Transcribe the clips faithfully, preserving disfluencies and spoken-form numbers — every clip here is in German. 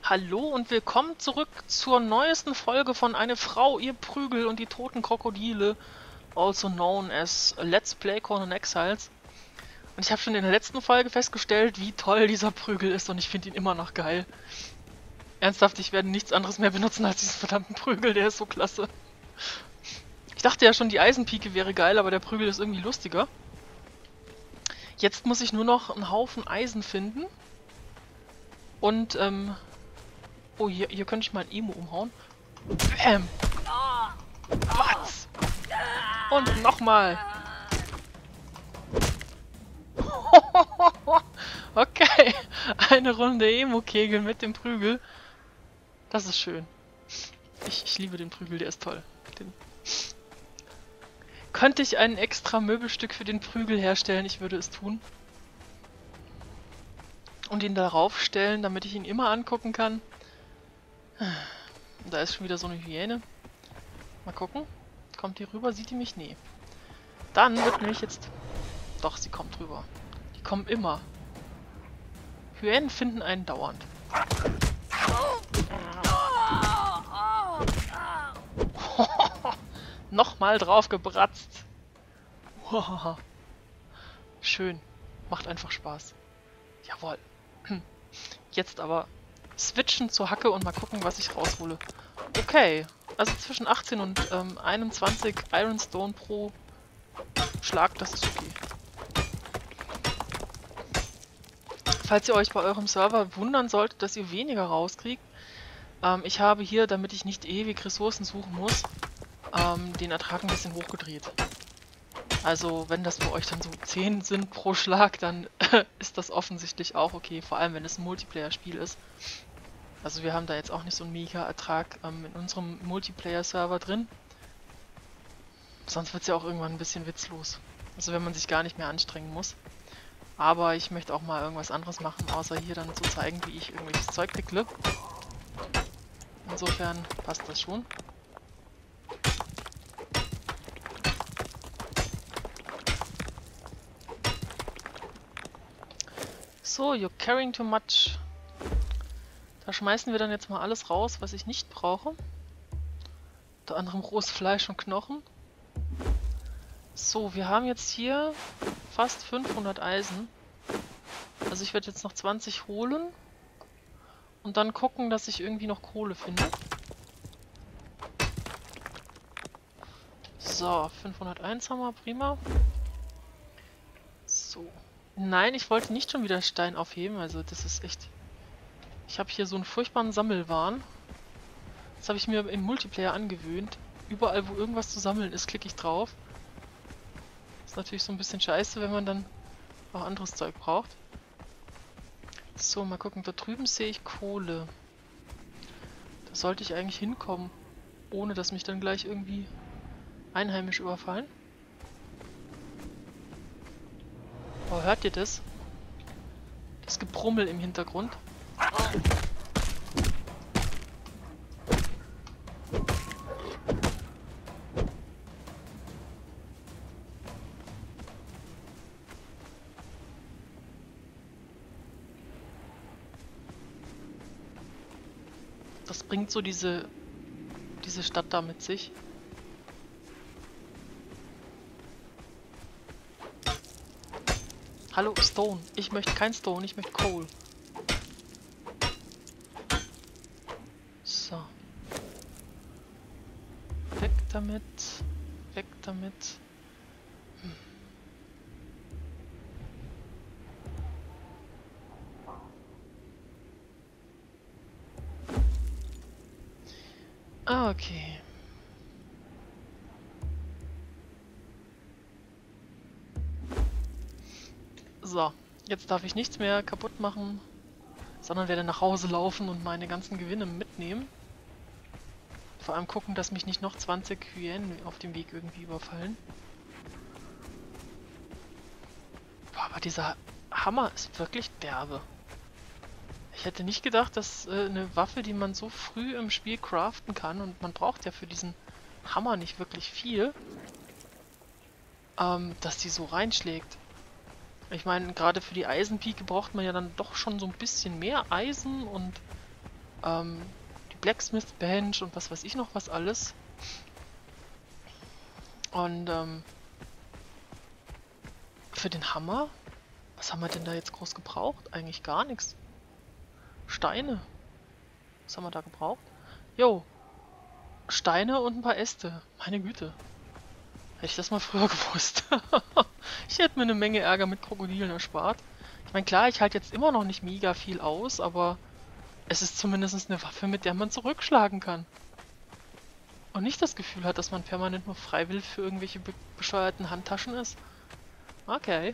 Hallo und willkommen zurück zur neuesten Folge von Eine Frau, ihr Prügel und die toten Krokodile, also known as Let's Play Conan Exiles. Und ich habe schon in der letzten Folge festgestellt, wie toll dieser Prügel ist und ich finde ihn immer noch geil. Ernsthaft, ich werde nichts anderes mehr benutzen als diesen verdammten Prügel, der ist so klasse. Ich dachte ja schon, die Eisenpike wäre geil, aber der Prügel ist irgendwie lustiger. Jetzt muss ich nur noch einen Haufen Eisen finden. Und, ähm... oh, hier, hier könnte ich mal ein Emo umhauen. Bäm! Was? Und nochmal! Okay, eine Runde Emo-Kegel mit dem Prügel. Das ist schön. Ich, ich liebe den Prügel, der ist toll. Den Könnte ich ein extra Möbelstück für den Prügel herstellen, ich würde es tun. Und ihn darauf stellen, damit ich ihn immer angucken kann. Da ist schon wieder so eine Hyäne. Mal gucken. Kommt die rüber? Sieht die mich? Nee. Dann wird nämlich jetzt... Doch, sie kommt rüber. Die kommen immer. Hyänen finden einen dauernd. Nochmal drauf gebratzt. Schön. Macht einfach Spaß. Jawohl. Jetzt aber switchen zur Hacke und mal gucken, was ich raushole. Okay. Also zwischen achtzehn und ähm, einundzwanzig Ironstone pro Schlag, das ist okay. Falls ihr euch bei eurem Server wundern solltet, dass ihr weniger rauskriegt, ähm, ich habe hier, damit ich nicht ewig Ressourcen suchen muss, ähm, den Ertrag ein bisschen hochgedreht. Also wenn das für euch dann so zehn sind pro Schlag, dann ist das offensichtlich auch okay, vor allem wenn es ein Multiplayer-Spiel ist. Also wir haben da jetzt auch nicht so einen Mega-Ertrag ähm, in unserem Multiplayer-Server drin. Sonst wird es ja auch irgendwann ein bisschen witzlos. Also wenn man sich gar nicht mehr anstrengen muss. Aber ich möchte auch mal irgendwas anderes machen, außer hier dann zu zeigen, wie ich irgendwelches Zeug pickle. Insofern passt das schon. So, you're carrying too much. Da schmeißen wir dann jetzt mal alles raus, was ich nicht brauche. Unter anderem rohes Fleisch und Knochen. So, wir haben jetzt hier fast fünfhundert Eisen. Also ich werde jetzt noch zwanzig holen. Und dann gucken, dass ich irgendwie noch Kohle finde. So, fünfhunderteins haben wir, prima. So. Nein, ich wollte nicht schon wieder Stein aufheben, also das ist echt... Ich habe hier so einen furchtbaren Sammelwahn. Das habe ich mir im Multiplayer angewöhnt. Überall, wo irgendwas zu sammeln ist, klicke ich drauf. Ist natürlich so ein bisschen scheiße, wenn man dann auch anderes Zeug braucht. So, mal gucken, da drüben sehe ich Kohle. Da sollte ich eigentlich hinkommen, ohne dass mich dann gleich irgendwie Einheimisch überfallen. Oh, hört ihr das? Das Gebrummel im Hintergrund. Das bringt so diese, diese Stadt da mit sich. Hallo, Stone. Ich möchte kein Stone, ich möchte Coal. So. Weg damit. Weg damit. Hm. Ah, okay. So, jetzt darf ich nichts mehr kaputt machen, sondern werde nach Hause laufen und meine ganzen Gewinne mitnehmen. Vor allem gucken, dass mich nicht noch zwanzig Hyänen auf dem Weg irgendwie überfallen. Boah, aber dieser Hammer ist wirklich derbe. Ich hätte nicht gedacht, dass äh, eine Waffe, die man so früh im Spiel craften kann, und man braucht ja für diesen Hammer nicht wirklich viel, ähm, dass die so reinschlägt. Ich meine, gerade für die Eisenpike braucht man ja dann doch schon so ein bisschen mehr Eisen und ähm, die Blacksmith Bench und was weiß ich noch was alles. Und ähm, für den Hammer, was haben wir denn da jetzt groß gebraucht? Eigentlich gar nichts. Steine. Was haben wir da gebraucht? Jo, Steine und ein paar Äste. Meine Güte. Hätte ich das mal früher gewusst. Ich hätte mir eine Menge Ärger mit Krokodilen erspart. Ich meine, klar, ich halte jetzt immer noch nicht mega viel aus, aber es ist zumindest eine Waffe, mit der man zurückschlagen kann. Und nicht das Gefühl hat, dass man permanent nur freiwillig für irgendwelche be bescheuerten Handtaschen ist. Okay.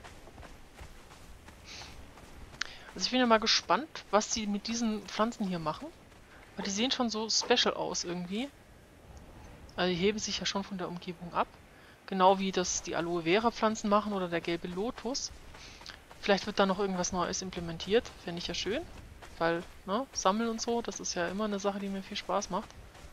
Also ich bin ja mal gespannt, was sie mit diesen Pflanzen hier machen. Weil die sehen schon so special aus irgendwie. Also die heben sich ja schon von der Umgebung ab. Genau wie das die Aloe Vera Pflanzen machen oder der gelbe Lotus. Vielleicht wird da noch irgendwas Neues implementiert. Fände ich ja schön. Weil, ne, Sammeln und so, das ist ja immer eine Sache, die mir viel Spaß macht.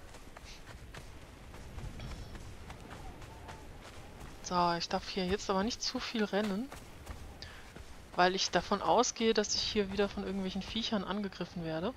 So, ich darf hier jetzt aber nicht zu viel rennen. Weil ich davon ausgehe, dass ich hier wieder von irgendwelchen Viechern angegriffen werde.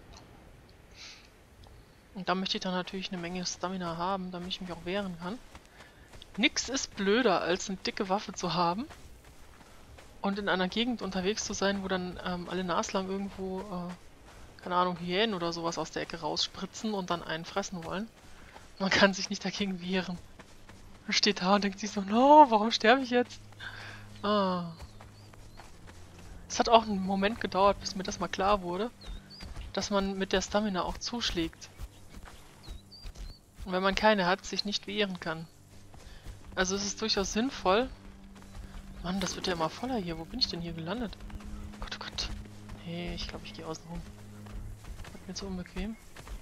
Und da möchte ich dann natürlich eine Menge Stamina haben, damit ich mich auch wehren kann. Nix ist blöder, als eine dicke Waffe zu haben und in einer Gegend unterwegs zu sein, wo dann ähm, alle naslang irgendwo, äh, keine Ahnung, Hyänen oder sowas aus der Ecke rausspritzen und dann einen fressen wollen. Man kann sich nicht dagegen wehren. Man steht da und denkt sich so, no, warum sterbe ich jetzt? Ah. Es hat auch einen Moment gedauert, bis mir das mal klar wurde, dass man mit der Stamina auch zuschlägt. Und wenn man keine hat, sich nicht wehren kann. Also es ist durchaus sinnvoll. Mann, das wird ja immer voller hier. Wo bin ich denn hier gelandet? Gott, oh Gott. Nee, ich glaube, ich gehe außen rum. Wird mir zu unbequem.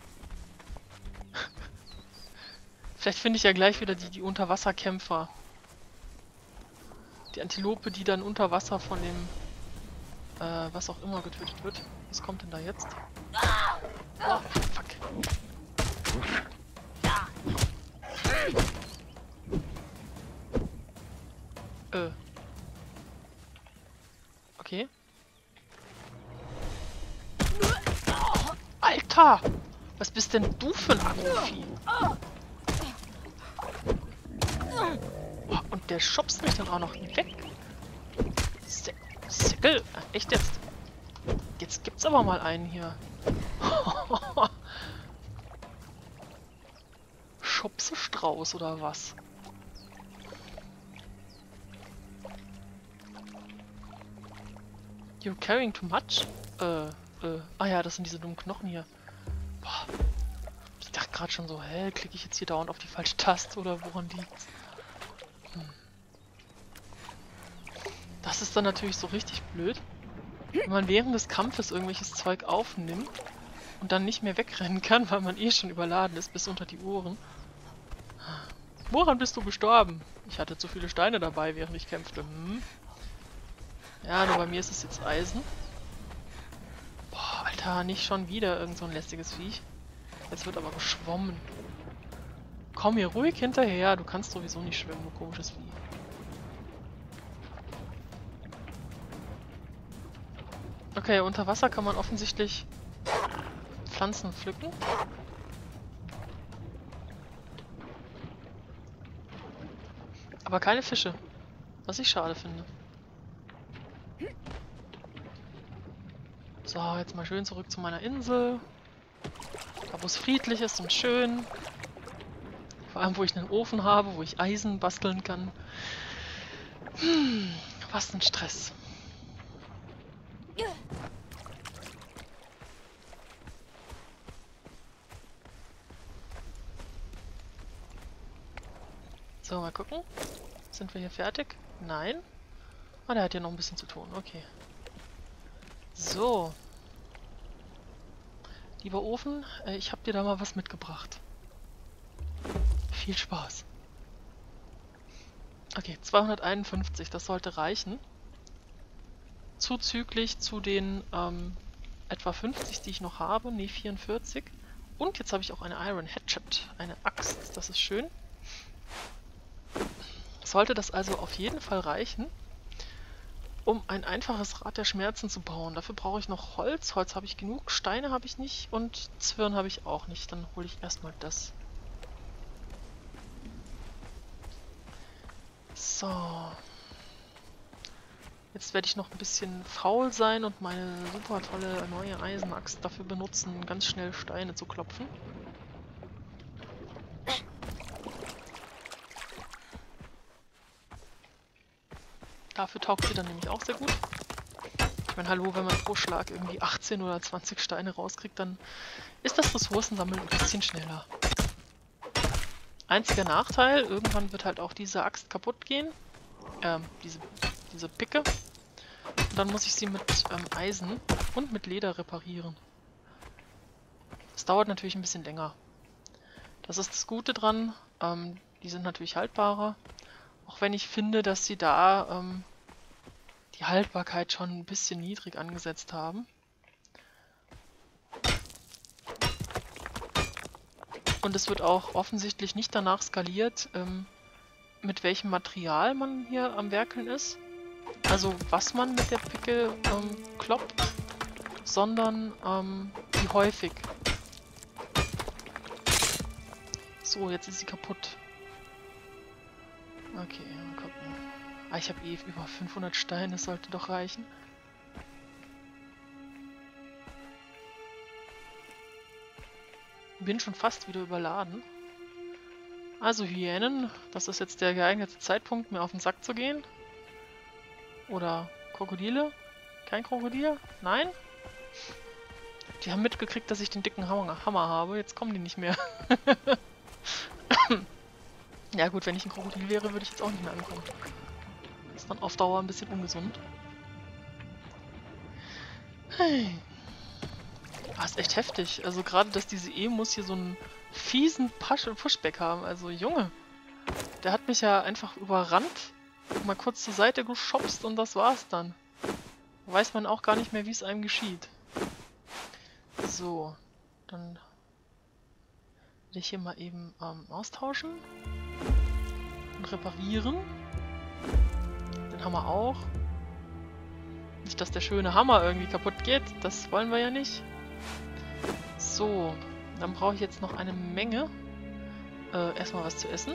Vielleicht finde ich ja gleich wieder die, die Unterwasserkämpfer. Die Antilope, die dann unter Wasser von dem, äh, was auch immer getötet wird. Was kommt denn da jetzt? Oh, fuck. Äh. Okay. Alter! Was bist denn du für ein Agrovieh? Oh, und der schubst mich dann auch noch weg. Se Säckel? Echt jetzt? Jetzt gibt's aber mal einen hier. Schubse-Strauß oder was? You're carrying too much? Äh, äh. Ah ja, das sind diese dummen Knochen hier. Boah. Ich dachte gerade schon so, hä, klicke ich jetzt hier dauernd auf die falsche Taste oder woran liegt's? Hm. Das ist dann natürlich so richtig blöd, wenn man während des Kampfes irgendwelches Zeug aufnimmt und dann nicht mehr wegrennen kann, weil man eh schon überladen ist bis unter die Ohren. Woran bist du gestorben? Ich hatte zu viele Steine dabei, während ich kämpfte. Hm? Ja, nur bei mir ist es jetzt Eisen. Boah, Alter, nicht schon wieder irgend so ein lästiges Viech. Jetzt wird aber geschwommen. Komm hier ruhig hinterher, du kannst sowieso nicht schwimmen, du komisches Vieh. Okay, unter Wasser kann man offensichtlich Pflanzen pflücken. Aber keine Fische. Was ich schade finde. So, jetzt mal schön zurück zu meiner Insel. Da wo es friedlich ist und schön. Vor allem wo ich einen Ofen habe, wo ich Eisen basteln kann. Hm, was ein Stress. So, mal gucken. Sind wir hier fertig? Nein. Ah, der hat ja noch ein bisschen zu tun. Okay. So. Lieber Ofen, äh, ich habe dir da mal was mitgebracht. Viel Spaß. Okay, zweihunderteinundfünfzig, das sollte reichen. Zuzüglich zu den ähm, etwa fünfzig, die ich noch habe. Ne, vierundvierzig. Und jetzt habe ich auch eine Iron Hatchet, eine Axt. Das ist schön. Sollte das also auf jeden Fall reichen. um ein einfaches Rad der Schmerzen zu bauen. Dafür brauche ich noch Holz. Holz habe ich genug, Steine habe ich nicht und Zwirn habe ich auch nicht. Dann hole ich erstmal das. So. Jetzt werde ich noch ein bisschen faul sein und meine super tolle neue Eisenaxt dafür benutzen, ganz schnell Steine zu klopfen. Dafür taugt sie dann nämlich auch sehr gut. Ich meine, hallo, wenn man pro Schlag irgendwie achtzehn oder zwanzig Steine rauskriegt, dann ist das Ressourcensammeln ein bisschen schneller. Einziger Nachteil, irgendwann wird halt auch diese Axt kaputt gehen. Ähm, diese, diese Picke. Und dann muss ich sie mit ähm, Eisen und mit Leder reparieren. Das dauert natürlich ein bisschen länger. Das ist das Gute dran. Ähm, die sind natürlich haltbarer. Auch wenn ich finde, dass sie da ähm, die Haltbarkeit schon ein bisschen niedrig angesetzt haben. Und es wird auch offensichtlich nicht danach skaliert, ähm, mit welchem Material man hier am Werkeln ist. Also was man mit der Picke ähm, kloppt, sondern ähm, wie häufig. So, jetzt ist sie kaputt. Okay, mal gucken. Ah, ich habe eh über fünfhundert Steine, das sollte doch reichen. Bin schon fast wieder überladen. Also Hyänen, das ist jetzt der geeignete Zeitpunkt, mir auf den Sack zu gehen. Oder Krokodile? Kein Krokodil? Nein? Die haben mitgekriegt, dass ich den dicken Hammer, Hammer habe. Jetzt kommen die nicht mehr. Ja gut, wenn ich ein Krokodil wäre, würde ich jetzt auch nicht mehr ankommen. Ist dann auf Dauer ein bisschen ungesund. Hey. Ah, ist echt heftig. Also gerade, dass diese Emus hier so einen fiesen Push Pushback haben. Also Junge, der hat mich ja einfach überrannt, mal kurz zur Seite geschubst und das war's dann. Da weiß man auch gar nicht mehr, wie es einem geschieht. So, dann werde ich hier mal eben ähm, austauschen und reparieren. Den Hammer auch. Nicht, dass der schöne Hammer irgendwie kaputt geht, das wollen wir ja nicht. So, dann brauche ich jetzt noch eine Menge. Äh, erstmal was zu essen.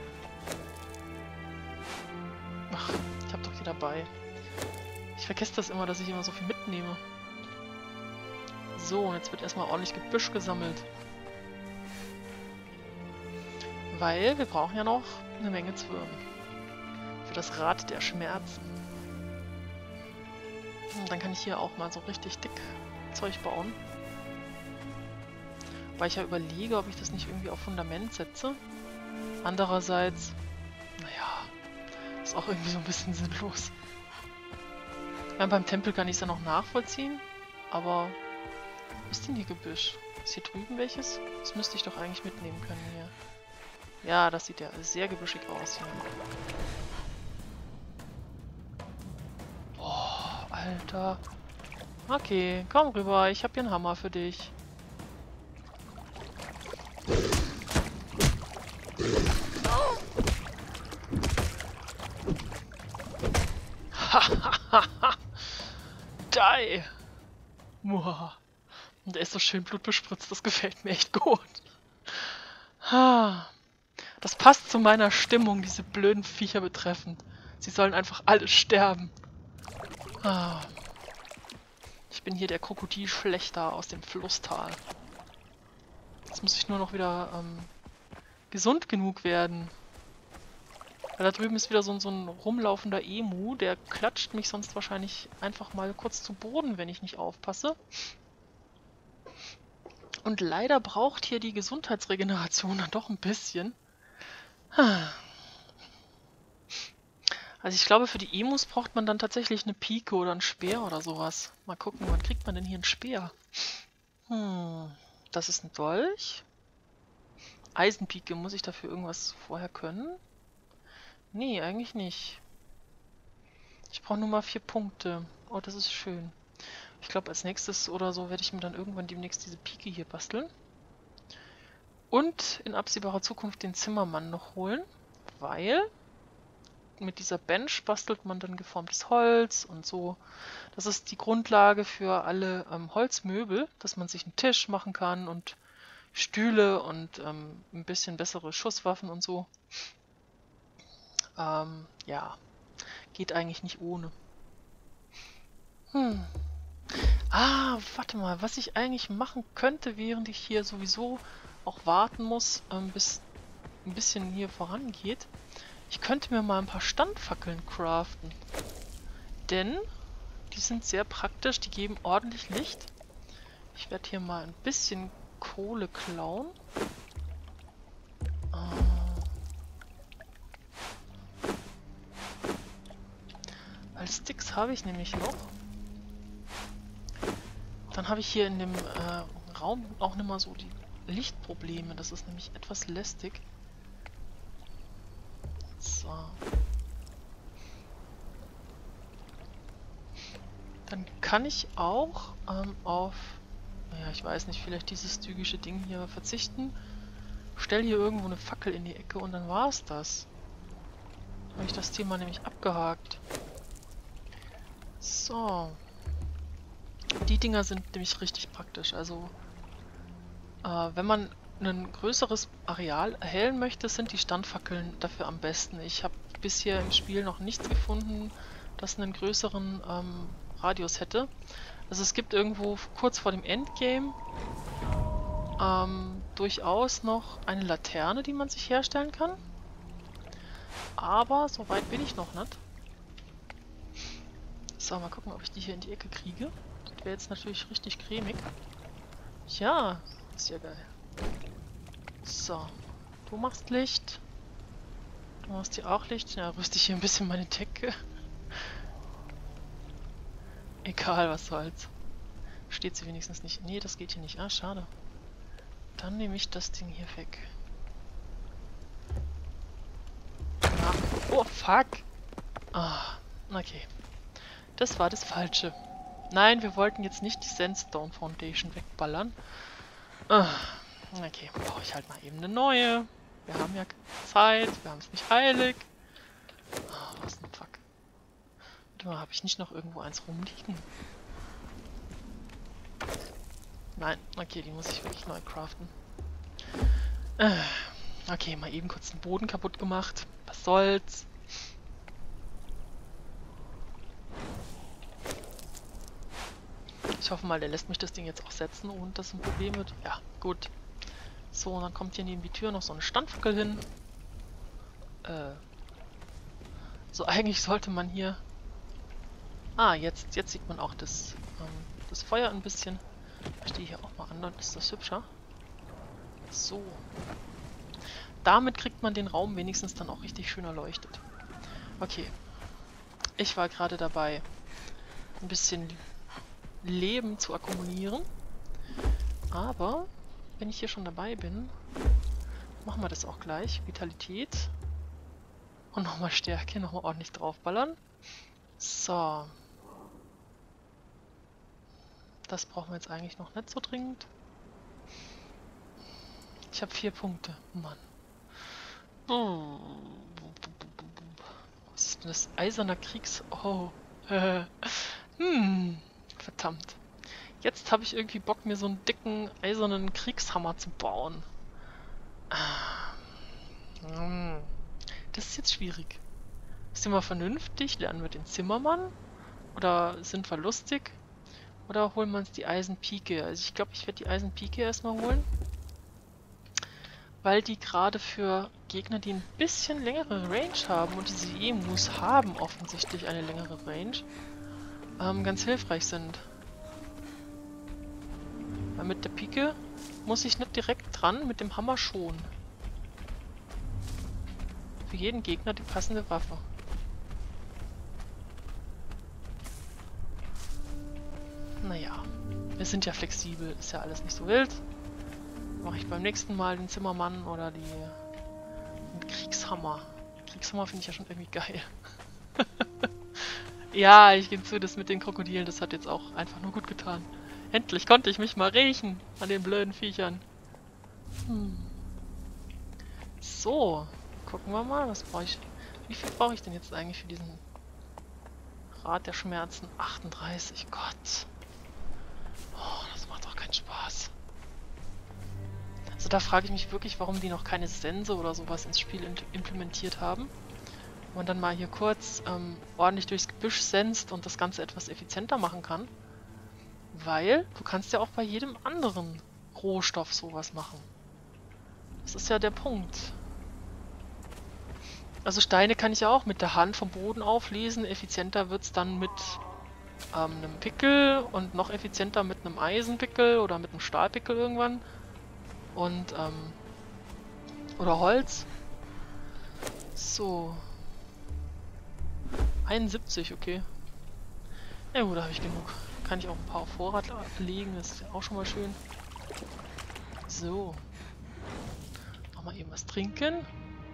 Ach, ich habe doch hier dabei. Ich vergesse das immer, dass ich immer so viel mitnehme. So, und jetzt wird erstmal ordentlich Gebüsch gesammelt. Weil wir brauchen ja noch eine Menge Zwirn. Für das Rad der Schmerzen. Und dann kann ich hier auch mal so richtig dick Zeug bauen. Weil ich ja überlege, ob ich das nicht irgendwie auf Fundament setze. Andererseits, naja, ist auch irgendwie so ein bisschen sinnlos. Ja, beim Tempel kann ich es ja noch nachvollziehen, aber wo ist denn hier Gebüsch? Ist hier drüben welches? Das müsste ich doch eigentlich mitnehmen können hier. Ja, das sieht ja sehr gebüschig aus hier. Boah, Alter. Okay, komm rüber, ich habe hier einen Hammer für dich. Die! Muah. Und der ist so schön blutbespritzt, das gefällt mir echt gut. Das passt zu meiner Stimmung, diese blöden Viecher betreffend. Sie sollen einfach alle sterben. Ich bin hier der Krokodilschlechter aus dem Flusstal. Jetzt muss ich nur noch wieder ähm, gesund genug werden. Weil da drüben ist wieder so, so ein rumlaufender Emu, der klatscht mich sonst wahrscheinlich einfach mal kurz zu Boden, wenn ich nicht aufpasse. Und leider braucht hier die Gesundheitsregeneration dann doch ein bisschen. Also ich glaube, für die Emus braucht man dann tatsächlich eine Pike oder einen Speer oder sowas. Mal gucken, wann kriegt man denn hier einen Speer? Hm, das ist ein Dolch. Eisenpike, muss ich dafür irgendwas vorher können? Nee, eigentlich nicht. Ich brauche nur mal vier Punkte. Oh, das ist schön. Ich glaube, als nächstes oder so werde ich mir dann irgendwann demnächst diese Pike hier basteln. Und in absehbarer Zukunft den Zimmermann noch holen, weil mit dieser Bench bastelt man dann geformtes Holz und so. Das ist die Grundlage für alle ähm, Holzmöbel, dass man sich einen Tisch machen kann und Stühle und ähm, ein bisschen bessere Schusswaffen und so. Ähm, ja, geht eigentlich nicht ohne. Hm. Ah, warte mal, was ich eigentlich machen könnte, während ich hier sowieso auch warten muss, ähm, bis ein bisschen hier vorangeht. Ich könnte mir mal ein paar Standfackeln craften. Denn die sind sehr praktisch, die geben ordentlich Licht. Ich werde hier mal ein bisschen Kohle klauen. Weil Sticks habe ich nämlich noch. Dann habe ich hier in dem äh, Raum auch nicht mal so die Lichtprobleme. Das ist nämlich etwas lästig. So. Dann kann ich auch ähm, auf, ja, ich weiß nicht, vielleicht dieses stygische Ding hier verzichten. Stell hier irgendwo eine Fackel in die Ecke und dann war es das. Dann habe ich das Thema nämlich abgehakt. So. Die Dinger sind nämlich richtig praktisch. Also, äh, wenn man ein größeres Areal erhellen möchte, sind die Standfackeln dafür am besten. Ich habe bisher im Spiel noch nichts gefunden, das einen größeren ähm, Radius hätte. Also es gibt irgendwo kurz vor dem Endgame ähm, durchaus noch eine Laterne, die man sich herstellen kann. Aber so weit bin ich noch nicht. So, mal gucken, ob ich die hier in die Ecke kriege. Das wäre jetzt natürlich richtig cremig. Ja, ist ja geil. So, du machst Licht. Du machst hier auch Licht. Ja, rüste ich hier ein bisschen meine Decke. Egal, was soll's. Steht sie wenigstens nicht. Nee, das geht hier nicht. Ah, schade. Dann nehme ich das Ding hier weg. Ah. Oh, fuck! Ah, okay. Das war das Falsche. Nein, wir wollten jetzt nicht die Sandstone Foundation wegballern. Ah, okay, brauche ich halt mal eben eine neue. Wir haben ja Zeit, wir haben es nicht eilig. Ah, was ein Fuck. Warte mal, habe ich nicht noch irgendwo eins rumliegen? Nein, okay, die muss ich wirklich neu craften. Äh, okay, mal eben kurz den Boden kaputt gemacht. Was soll's? Ich hoffe mal, der lässt mich das Ding jetzt auch setzen und das ein Problem wird. Ja, gut. So, und dann kommt hier neben die Tür noch so eine Standfackel hin. Äh. So, eigentlich sollte man hier... Ah, jetzt, jetzt sieht man auch das, ähm, das Feuer ein bisschen. Ich stehe hier auch mal an, dann ist das hübscher. So. Damit kriegt man den Raum wenigstens dann auch richtig schön erleuchtet. Okay. Ich war gerade dabei, ein bisschen Leben zu akkumulieren. Aber, wenn ich hier schon dabei bin, machen wir das auch gleich. Vitalität. Und nochmal Stärke, nochmal ordentlich draufballern. So. Das brauchen wir jetzt eigentlich noch nicht so dringend. Ich habe vier Punkte. Mann. Was ist denn das? Eiserner Kriegs... Oh. hm. Verdammt. Jetzt habe ich irgendwie Bock, mir so einen dicken, eisernen Kriegshammer zu bauen. Das ist jetzt schwierig. Sind wir vernünftig? Lernen wir den Zimmermann? Oder sind wir lustig? Oder holen wir uns die Eisenpike? Also ich glaube, ich werde die Eisenpike erstmal holen. Weil die gerade für Gegner, die ein bisschen längere Range haben, und diese Emus haben offensichtlich eine längere Range, ähm, ganz hilfreich sind. Weil mit der Pike muss ich nicht direkt dran, mit dem Hammer schon. Für jeden Gegner die passende Waffe. Naja, wir sind ja flexibel, ist ja alles nicht so wild. Mache ich beim nächsten Mal den Zimmermann oder die den Kriegshammer. Kriegshammer finde ich ja schon irgendwie geil. Ja, ich gebe zu, das mit den Krokodilen, das hat jetzt auch einfach nur gut getan. Endlich konnte ich mich mal riechen an den blöden Viechern. Hm. So, gucken wir mal, was brauche ich? Wie viel brauche ich denn jetzt eigentlich für diesen Rad der Schmerzen? achtunddreißig, Gott. Oh, das macht doch keinen Spaß. Also da frage ich mich wirklich, warum die noch keine Sense oder sowas ins Spiel implementiert haben. Wo man dann mal hier kurz ähm, ordentlich durchs Gebüsch senst und das Ganze etwas effizienter machen kann. Weil du kannst ja auch bei jedem anderen Rohstoff sowas machen. Das ist ja der Punkt. Also Steine kann ich ja auch mit der Hand vom Boden auflesen. Effizienter wird es dann mit ähm, einem Pickel und noch effizienter mit einem Eisenpickel oder mit einem Stahlpickel irgendwann. Und, ähm, oder Holz. So. einundsiebzig, okay. Ja gut, da habe ich genug. Kann ich auch ein paar auf Vorrat legen, das ist ja auch schon mal schön. So. Nochmal eben was trinken.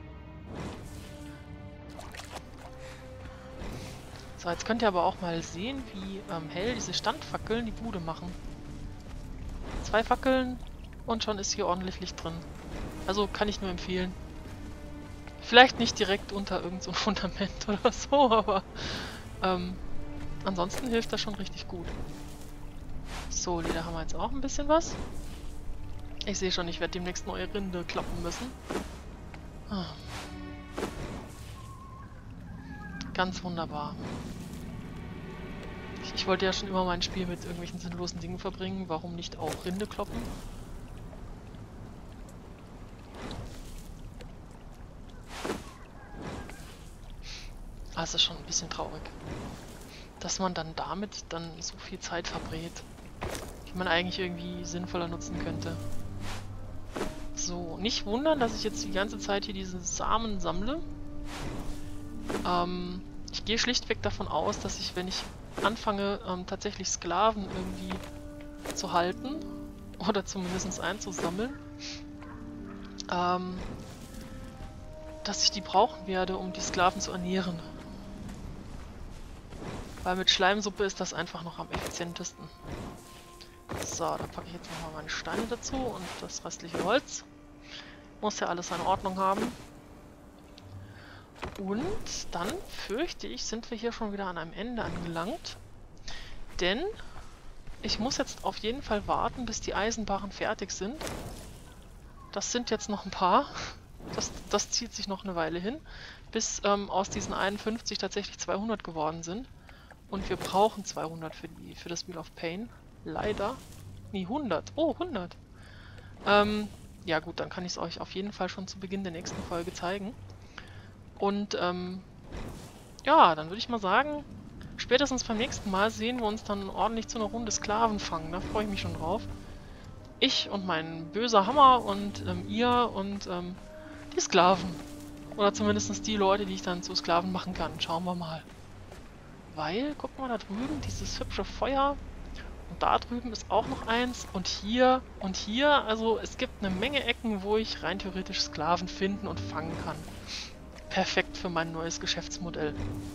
So, jetzt könnt ihr aber auch mal sehen, wie ähm, hell diese Standfackeln die Bude machen. Zwei Fackeln und schon ist hier ordentlich Licht drin. Also kann ich nur empfehlen. Vielleicht nicht direkt unter irgend so ein Fundament oder so, aber ähm, ansonsten hilft das schon richtig gut. So, Leder haben wir jetzt auch ein bisschen was. Ich sehe schon, ich werde demnächst neue Rinde kloppen müssen. Ah. Ganz wunderbar. Ich, ich wollte ja schon immer mein Spiel mit irgendwelchen sinnlosen Dingen verbringen. Warum nicht auch Rinde kloppen? Ah, es ist schon ein bisschen traurig, dass man dann damit dann so viel Zeit verbrät, die man eigentlich irgendwie sinnvoller nutzen könnte. So, nicht wundern, dass ich jetzt die ganze Zeit hier diese Samen sammle. Ähm, ich gehe schlichtweg davon aus, dass ich, wenn ich anfange, ähm, tatsächlich Sklaven irgendwie zu halten, oder zumindest einzusammeln, ähm, dass ich die brauchen werde, um die Sklaven zu ernähren. Weil mit Schleimsuppe ist das einfach noch am effizientesten. So, dann packe ich jetzt nochmal meine Steine dazu und das restliche Holz. Muss ja alles in Ordnung haben. Und dann fürchte ich, sind wir hier schon wieder an einem Ende angelangt. Denn ich muss jetzt auf jeden Fall warten, bis die Eisenbarren fertig sind. Das sind jetzt noch ein paar. Das, das zieht sich noch eine Weile hin, bis ähm, aus diesen einundfünfzig tatsächlich zweihundert geworden sind. Und wir brauchen zweihundert für, die, für das Wheel of Pain. Leider. Nee, hundert. Oh, hundert. Ähm, ja gut, dann kann ich es euch auf jeden Fall schon zu Beginn der nächsten Folge zeigen. Und ähm, ja, dann würde ich mal sagen, spätestens beim nächsten Mal sehen wir uns dann ordentlich zu einer Runde Sklaven fangen. Da freue ich mich schon drauf. Ich und mein böser Hammer und ähm, ihr und ähm, die Sklaven. Oder zumindest die Leute, die ich dann zu Sklaven machen kann. Schauen wir mal. Weil, guck mal da drüben, dieses hübsche Feuer. Und da drüben ist auch noch eins. Und hier und hier. Also es gibt eine Menge Ecken, wo ich rein theoretisch Sklaven finden und fangen kann. Perfekt für mein neues Geschäftsmodell.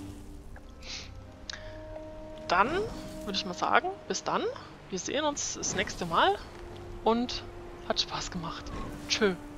Dann würde ich mal sagen, bis dann. Wir sehen uns das nächste Mal. Und hat Spaß gemacht. Tschö.